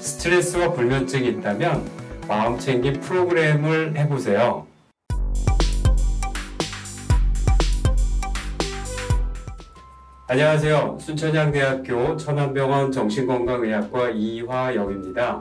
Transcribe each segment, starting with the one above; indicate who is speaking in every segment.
Speaker 1: 스트레스와 불면증이 있다면 마음챙김 프로그램을 해보세요. 안녕하세요. 순천향대학교 천안병원 정신건강의학과 이화영입니다.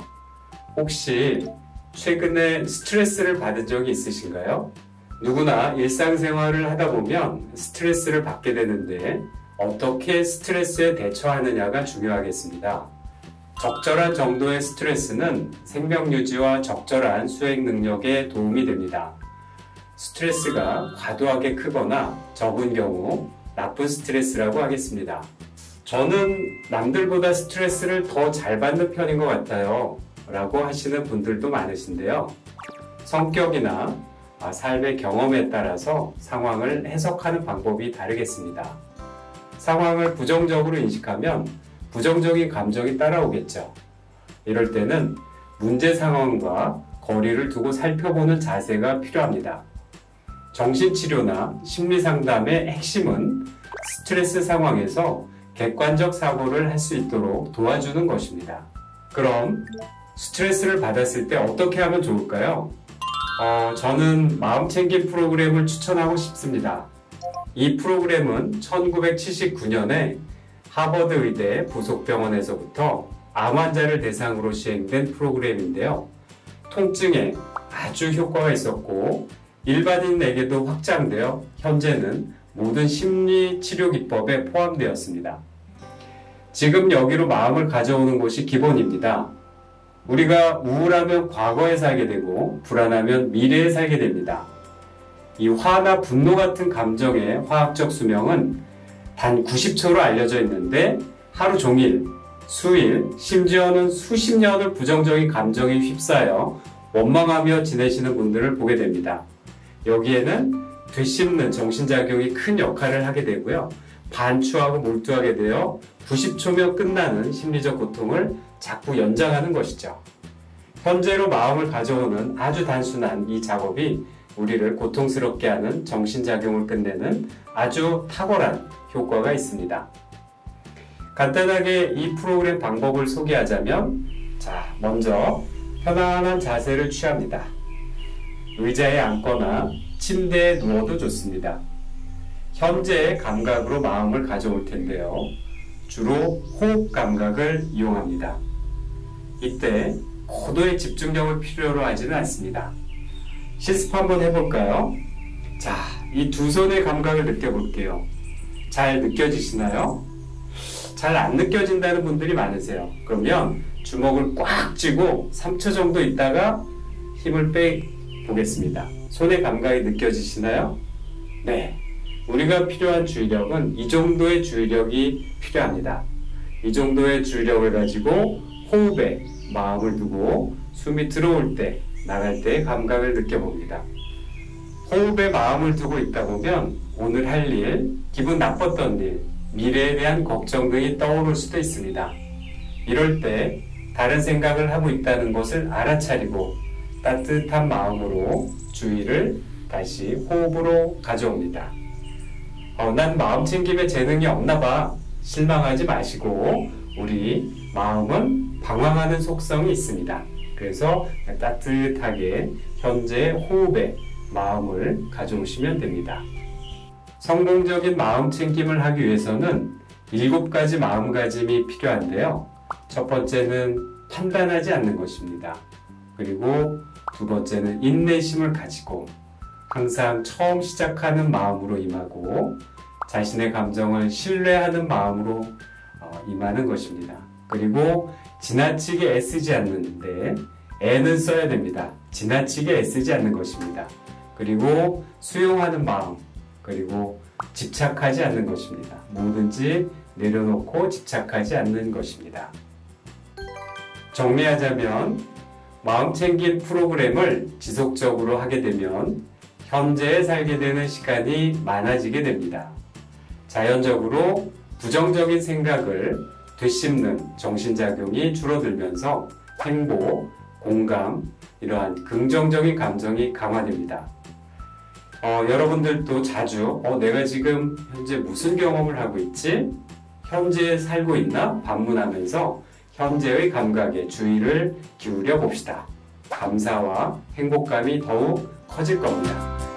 Speaker 1: 혹시 최근에 스트레스를 받은 적이 있으신가요? 누구나 일상생활을 하다 보면 스트레스를 받게 되는데 어떻게 스트레스에 대처하느냐가 중요하겠습니다. 적절한 정도의 스트레스는 생명 유지와 적절한 수행 능력에 도움이 됩니다. 스트레스가 과도하게 크거나 적은 경우 나쁜 스트레스라고 하겠습니다. 저는 남들보다 스트레스를 더 잘 받는 편인 것 같아요 라고 하시는 분들도 많으신데요. 성격이나 삶의 경험에 따라서 상황을 해석하는 방법이 다르겠습니다. 상황을 부정적으로 인식하면 부정적인 감정이 따라오겠죠. 이럴 때는 문제 상황과 거리를 두고 살펴보는 자세가 필요합니다. 정신치료나 심리상담의 핵심은 스트레스 상황에서 객관적 사고를 할 수 있도록 도와주는 것입니다. 그럼 스트레스를 받았을 때 어떻게 하면 좋을까요? 저는 마음챙김 프로그램을 추천하고 싶습니다. 이 프로그램은 1979년에 하버드 의대 부속병원에서부터 암 환자를 대상으로 시행된 프로그램인데요. 통증에 아주 효과가 있었고 일반인에게도 확장되어 현재는 모든 심리치료 기법에 포함되었습니다. 지금 여기로 마음을 가져오는 것이 기본입니다. 우리가 우울하면 과거에 살게 되고 불안하면 미래에 살게 됩니다. 이 화나 분노 같은 감정의 화학적 수명은 단 90초로 알려져 있는데 하루 종일, 수일, 심지어는 수십 년을 부정적인 감정에 휩싸여 원망하며 지내시는 분들을 보게 됩니다. 여기에는 되씹는 정신작용이 큰 역할을 하게 되고요. 반추하고 몰두하게 되어 90초면 끝나는 심리적 고통을 자꾸 연장하는 것이죠. 현재로 마음을 가져오는 아주 단순한 이 작업이 우리를 고통스럽게 하는 정신작용을 끝내는 아주 탁월한 효과가 있습니다. 간단하게 이 프로그램 방법을 소개하자면, 먼저 편안한 자세를 취합니다. 의자에 앉거나 침대에 누워도 좋습니다. 현재의 감각으로 마음을 가져올 텐데요. 주로 호흡 감각을 이용합니다. 이때 고도의 집중력을 필요로 하지는 않습니다. 실습 한번 해볼까요? 이 두 손의 감각을 느껴볼게요. 잘 느껴지시나요? 잘 안 느껴진다는 분들이 많으세요. 그러면 주먹을 꽉 쥐고 3초 정도 있다가 힘을 빼보겠습니다. 손의 감각이 느껴지시나요? 네. 우리가 필요한 주의력은 이 정도의 주의력이 필요합니다. 이 정도의 주의력을 가지고 호흡에 마음을 두고 숨이 들어올 때, 나갈 때의 감각을 느껴봅니다. 호흡에 마음을 두고 있다 보면 오늘 할 일, 기분 나빴던 일, 미래에 대한 걱정 등이 떠오를 수도 있습니다. 이럴 때 다른 생각을 하고 있다는 것을 알아차리고 따뜻한 마음으로 주의를 다시 호흡으로 가져옵니다. 난 마음챙김에 재능이 없나 봐. 실망하지 마시고 우리 마음은 방황하는 속성이 있습니다. 그래서 따뜻하게 현재 호흡에 마음을 가져오시면 됩니다. 성공적인 마음챙김을 하기 위해서는 7가지 마음가짐이 필요한데요. 첫 번째는 판단하지 않는 것입니다. 그리고 두 번째는 인내심을 가지고 항상 처음 시작하는 마음으로 임하고 자신의 감정을 신뢰하는 마음으로 임하는 것입니다. 그리고 지나치게 애쓰지 않는데 애는 써야 됩니다. 지나치게 애쓰지 않는 것입니다. 그리고 수용하는 마음, 그리고 집착하지 않는 것입니다. 뭐든지 내려놓고 집착하지 않는 것입니다. 정리하자면 마음챙김 프로그램을 지속적으로 하게 되면 현재에 살게 되는 시간이 많아지게 됩니다. 자연적으로 부정적인 생각을 되씹는 정신작용이 줄어들면서 행복, 공감, 이러한 긍정적인 감정이 강화됩니다. 여러분들도 자주 내가 지금 현재 무슨 경험을 하고 있지? 현재에 살고 있나? 반문하면서 현재의 감각에 주의를 기울여 봅시다. 감사와 행복감이 더욱 커질 겁니다.